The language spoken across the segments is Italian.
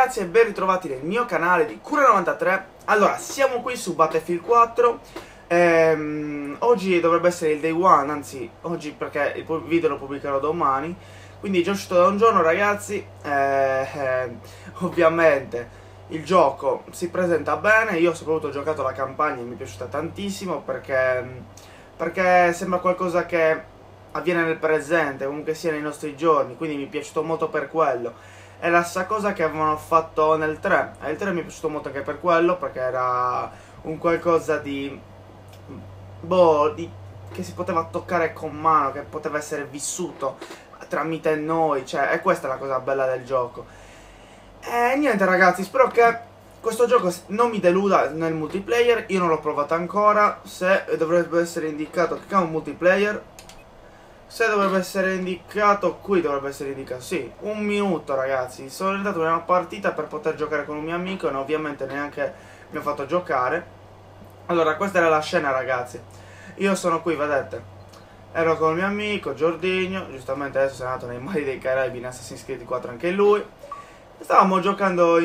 ragazzi e ben ritrovati nel mio canale di Cura93. Allora, siamo qui su Battlefield 4. Oggi dovrebbe essere il day one, anzi oggi perché il video lo pubblicherò domani. Quindi già uscito da un giorno, ragazzi. Ovviamente il gioco si presenta bene. Io soprattutto ho giocato la campagna e mi è piaciuta tantissimo perché sembra qualcosa che avviene nel presente, comunque sia nei nostri giorni, quindi mi è piaciuto molto per quello. È la stessa cosa che avevano fatto nel 3, e il 3 mi è piaciuto molto anche per quello, perché era un qualcosa di che si poteva toccare con mano, che poteva essere vissuto tramite noi, cioè, e questa è la cosa bella del gioco. E niente ragazzi, spero che questo gioco non mi deluda nel multiplayer. Io non l'ho provato ancora. Se dovrebbe essere indicato che è un multiplayer, se dovrebbe essere indicato, qui dovrebbe essere indicato, sì, un minuto ragazzi. Sono entrato in una partita per poter giocare con un mio amico e ovviamente neanche mi ho fatto giocare. Allora, questa era la scena ragazzi. Io sono qui, vedete, ero con il mio amico Giordino, giustamente adesso è andato nei mari dei Caraibi in Assassin's Creed 4 anche lui. Stavamo giocando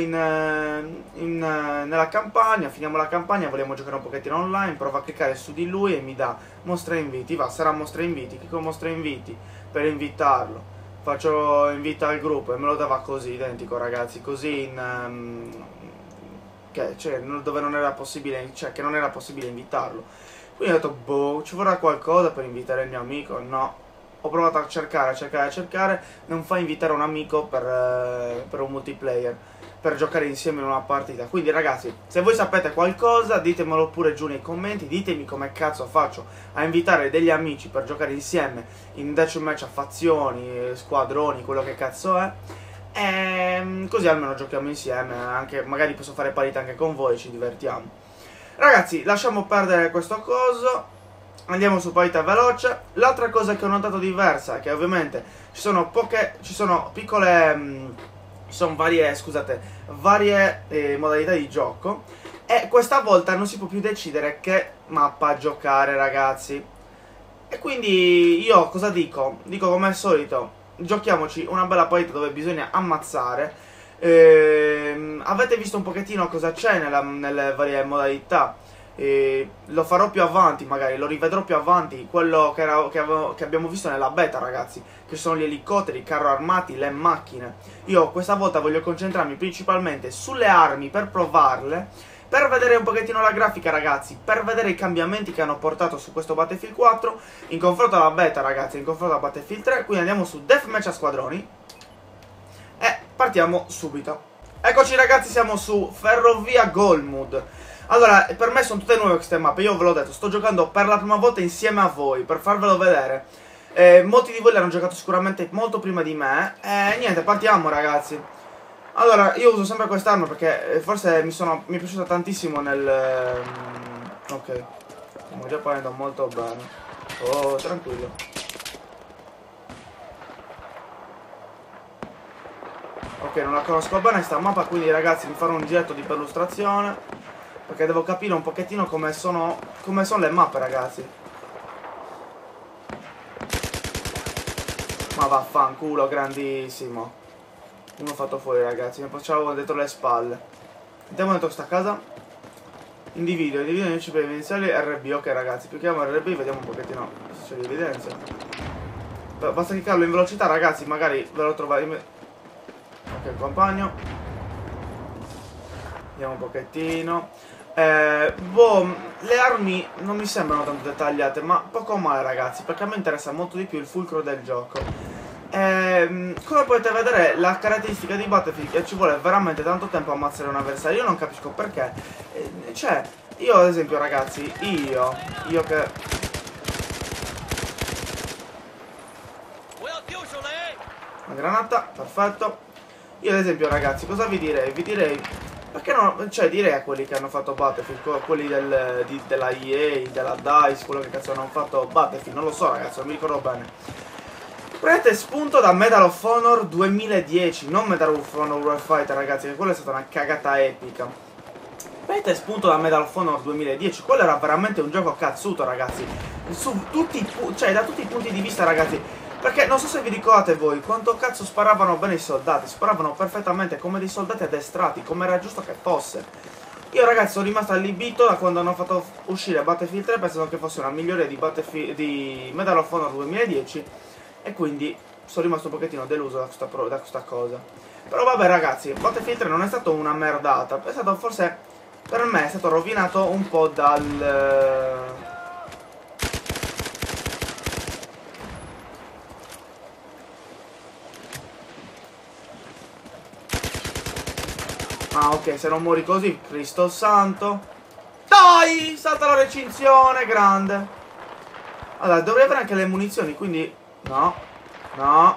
nella campagna, finiamo la campagna, vogliamo giocare un pochettino online, provo a cliccare su di lui e mi dà mostra inviti, va, sarà mostra inviti, clicco mostra inviti per invitarlo, faccio invita al gruppo e me lo dava così, identico ragazzi, così cioè, dove non era possibile, cioè che non era possibile invitarlo. Quindi ho detto, boh, ci vorrà qualcosa per invitare il mio amico? No. Ho provato a cercare, non fa invitare un amico per un multiplayer, per giocare insieme in una partita. Quindi ragazzi, se voi sapete qualcosa, ditemelo pure giù nei commenti, ditemi come cazzo faccio a invitare degli amici per giocare insieme in deathmatch a fazioni, squadroni, quello che cazzo è. E così almeno giochiamo insieme, anche, magari posso fare partita anche con voi e ci divertiamo. Ragazzi, lasciamo perdere questo coso. Andiamo su partita veloce. L'altra cosa che ho notato diversa è che ovviamente ci sono varie modalità di gioco, e questa volta non si può più decidere che mappa giocare ragazzi. E quindi io cosa dico? Dico come al solito, giochiamoci una bella partita dove bisogna ammazzare. Avete visto un pochettino cosa c'è nelle varie modalità. Lo farò più avanti, magari lo rivedrò più avanti, quello che abbiamo visto nella beta ragazzi, che sono gli elicotteri, i carro armati, le macchine. Io questa volta voglio concentrarmi principalmente sulle armi per provarle, per vedere un pochettino la grafica ragazzi, per vedere i cambiamenti che hanno portato su questo Battlefield 4 in confronto alla beta ragazzi, in confronto a Battlefield 3. Quindi andiamo su Deathmatch a squadroni e partiamo subito. Eccoci ragazzi, siamo su Ferrovia Golmud. Allora, per me sono tutte nuove queste mappe, io ve l'ho detto, sto giocando per la prima volta insieme a voi, per farvelo vedere. Molti di voi l'hanno giocato sicuramente molto prima di me, e niente, partiamo ragazzi. Allora, io uso sempre quest'arma perché forse mi è piaciuta tantissimo ok, stiamo già parlando molto bene. Oh, tranquillo. Ok, non la conosco bene sta mappa, quindi ragazzi mi farò un giretto di perlustrazione, perché devo capire un pochettino come sono le mappe ragazzi. Ma vaffanculo, grandissimo. Uno fatto fuori ragazzi, mi facciamo dietro le spalle. Andiamo dentro questa casa. Individuo i nemici per evidenziali RB. Ok ragazzi, clicchiamo RB, vediamo un pochettino se c'è l'evidenza. Basta cliccarlo in velocità ragazzi, magari ve lo trovate. Ok, compagno. Vediamo un pochettino. Le armi non mi sembrano tanto dettagliate, ma poco male ragazzi, perché a me interessa molto di più il fulcro del gioco. Come potete vedere, la caratteristica di Battlefield è che ci vuole veramente tanto tempo a ammazzare un avversario. Io non capisco perché. Cioè, io ad esempio ragazzi, io che... Una granata, perfetto. Io ad esempio ragazzi, cosa vi direi? Vi direi... Perché no? Cioè direi a quelli che hanno fatto Battlefield, quelli della EA, della DICE, quello che cazzo hanno fatto Battlefield, non lo so ragazzi, non mi ricordo bene. Prendete spunto da Medal of Honor 2010, non Medal of Honor Warfighter ragazzi, che quella è stata una cagata epica. Prendete spunto da Medal of Honor 2010, quello era veramente un gioco cazzuto ragazzi. Da tutti i punti di vista ragazzi. Perché non so se vi ricordate voi quanto cazzo sparavano bene i soldati. Sparavano perfettamente come dei soldati addestrati, come era giusto che fosse. Io ragazzi sono rimasto allibito da quando hanno fatto uscire Battlefield 3 pensando che fosse una miglioria di Medal of Honor 2010. E quindi sono rimasto un pochettino deluso da questa cosa. Però vabbè ragazzi, Battlefield 3 non è stato una merdata. È stato forse, per me, è stato rovinato un po' dal... Ah ok, se non muori così, Cristo santo. Dai! Salta la recinzione, grande. Allora, dovrei avere anche le munizioni, quindi... No. No.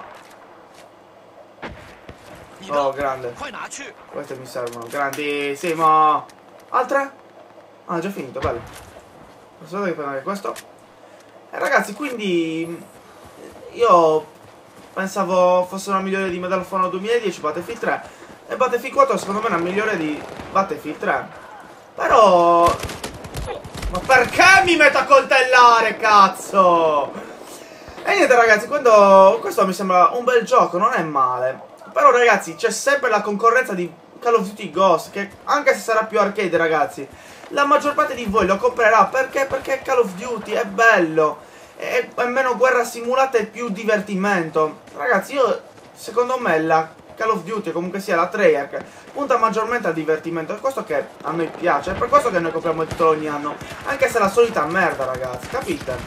Oh, grande. Queste mi servono. Grandissimo. Altre? Ah, già finito, bello. Adesso devo prendere questo. E ragazzi, quindi... Io pensavo fosse una migliore di Medal of Honor 2010, Battlefield 3. E Battlefield 4 secondo me è una migliore di Battlefield 3. Però... Ma perché mi metto a coltellare, cazzo? E niente ragazzi, questo mi sembra un bel gioco, non è male. Però ragazzi, c'è sempre la concorrenza di Call of Duty Ghost, che anche se sarà più arcade ragazzi, la maggior parte di voi lo comprerà. Perché? Perché Call of Duty è bello. È meno guerra simulata e più divertimento. Ragazzi, secondo me la Call of Duty, comunque sia la Treyarch, punta maggiormente al divertimento. È questo che a noi piace, è per questo che noi compriamo il titolo ogni anno. Anche se è la solita merda, ragazzi, capite?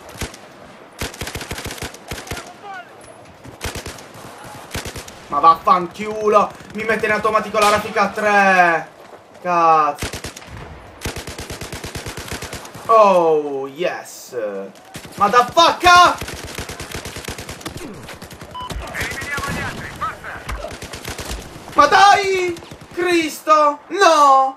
Ma vaffanculo, mi mette in automatico la raffica a 3. Cazzo. Oh, yes. Motherfucker! Ma dai! Cristo! No!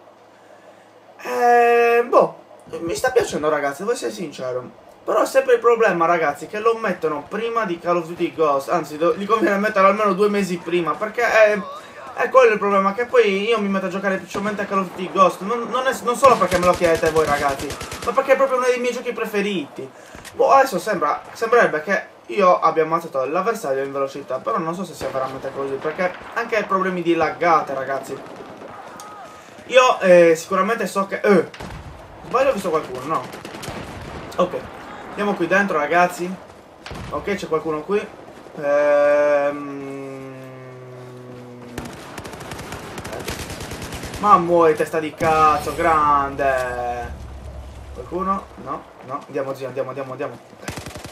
Boh, mi sta piacendo ragazzi, devo essere sincero. Però è sempre il problema ragazzi, che lo mettono prima di Call of Duty Ghost. Anzi, gli conviene metterlo almeno 2 mesi prima. Perché è quello il problema, che poi io mi metto a giocare principalmente a Call of Duty Ghost. Non solo perché me lo chiedete voi ragazzi, ma perché è proprio uno dei miei giochi preferiti. Boh, adesso sembrerebbe che io abbia ammazzato l'avversario in velocità, però non so se sia veramente così, perché anche problemi di laggate ragazzi. Io sicuramente so che... sbaglio, ho visto qualcuno, no? Ok, andiamo qui dentro ragazzi. Ok, c'è qualcuno qui. Ma muori, testa di cazzo, grande. Qualcuno? No, no, andiamo zio, andiamo. Ok.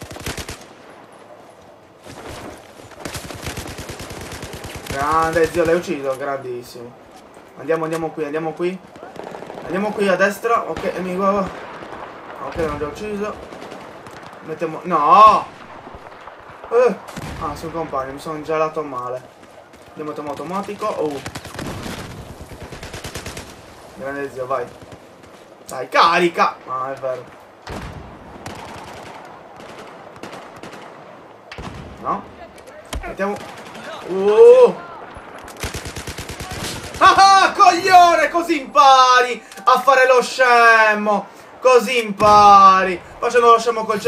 Grande zio, l'hai ucciso, grandissimo. Andiamo qui. Andiamo qui a destra, ok, mi guarda. Ok, non l'ho ucciso. Mettiamo... No! Ah, sono compagni, mi sono gelato male. Andiamo automatico. Oh. Grande zio, vai. Dai, carica! Ah, è vero. No? Mettiamo... Ah, coglione! Così impari a fare lo scemo! Così impari! Facendo lo scemo col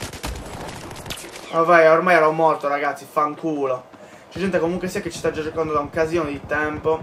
Vabbè, ormai ero morto, ragazzi, fanculo. C'è gente comunque sia che ci sta già giocando da un casino di tempo.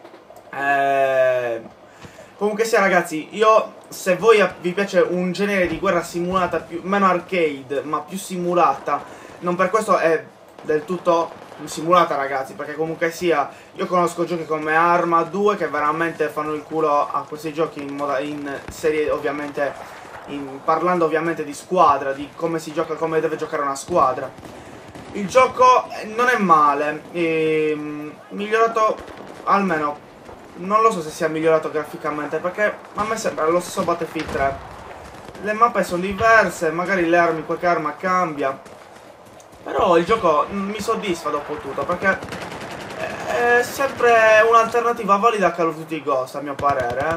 Comunque sia, ragazzi, se voi vi piace un genere di guerra simulata, meno arcade, ma più simulata, non per questo è del tutto simulata, ragazzi, perché comunque sia, io conosco giochi come Arma 2 che veramente fanno il culo a questi giochi in serie, ovviamente, parlando ovviamente di squadra, di come si gioca, come deve giocare una squadra. Il gioco non è male, migliorato almeno, non lo so se sia migliorato graficamente, perché a me sembra lo stesso Battlefield 3. Le mappe sono diverse, magari le armi, qualche arma cambia, però il gioco mi soddisfa dopo tutto, perché è sempre un'alternativa valida a Call of Duty Ghost, a mio parere.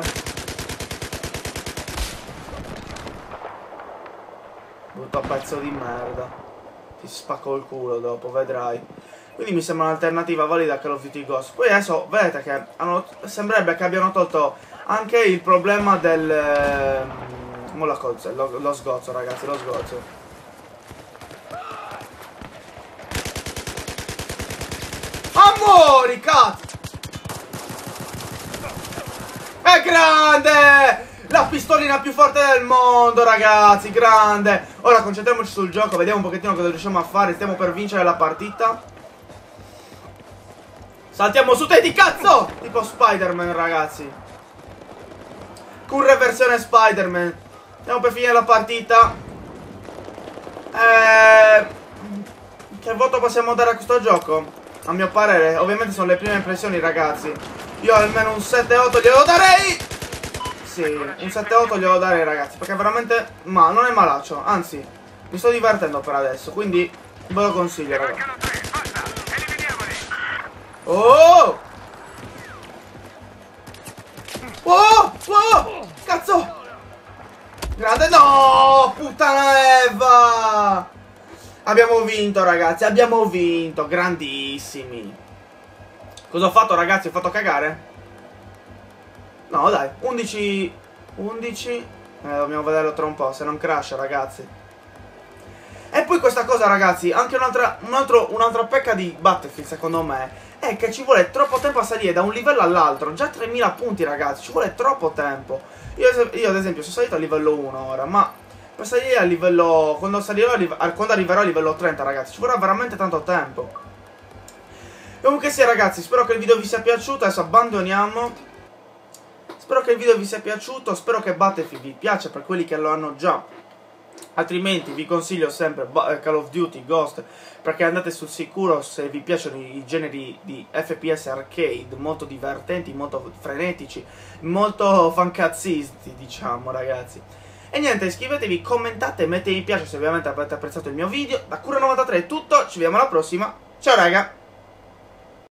Brutto pezzo di merda. Ti spacco il culo dopo, vedrai. Quindi mi sembra un'alternativa valida a Call of Duty Ghost. Poi adesso vedete che sembrerebbe che abbiano tolto anche il problema del... lo sgozzo, ragazzi, lo sgozzo. fuori, cazzo! È grande! La pistolina più forte del mondo, ragazzi, grande! Ora concentriamoci sul gioco, vediamo un pochettino cosa riusciamo a fare. Stiamo per vincere la partita. Saltiamo su Teddy, cazzo! Tipo Spider-Man, ragazzi. Curre versione Spider-Man. Stiamo per finire la partita. Che voto possiamo dare a questo gioco? A mio parere, ovviamente sono le prime impressioni, ragazzi. Io almeno un 7-8 glielo darei. Sì, un 7-8 glielo darei, ragazzi, perché veramente non è malaccio. Anzi, mi sto divertendo per adesso, quindi ve lo consiglio, ragazzi. Oh! Oh! Oh! Cazzo! Grande, no! Puttana Eva! Abbiamo vinto, ragazzi, abbiamo vinto, grandissimi. Cosa ho fatto, ragazzi? Ho fatto cagare? No, dai, 11. Dobbiamo vederlo tra un po', se non crash, ragazzi. E poi questa cosa, ragazzi, anche un'altra pecca di Battlefield, secondo me, è che ci vuole troppo tempo a salire da un livello all'altro. Già 3000 punti, ragazzi, ci vuole troppo tempo. Io ad esempio, sono salito a livello 1 ora, ma per salire a livello... Quando arriverò a livello 30, ragazzi, ci vorrà veramente tanto tempo. Comunque sì, ragazzi, spero che il video vi sia piaciuto. Adesso abbandoniamo. Spero che il video vi sia piaciuto. Spero che Battlefield vi piaccia per quelli che lo hanno già. Altrimenti vi consiglio sempre Call of Duty, Ghost, perché andate sul sicuro se vi piacciono i generi di FPS arcade, molto divertenti, molto frenetici, molto fancazzisti, diciamo, ragazzi. E niente, iscrivetevi, commentate, mettete mi piace se ovviamente avete apprezzato il mio video. Da Cura93 è tutto, ci vediamo alla prossima. Ciao raga!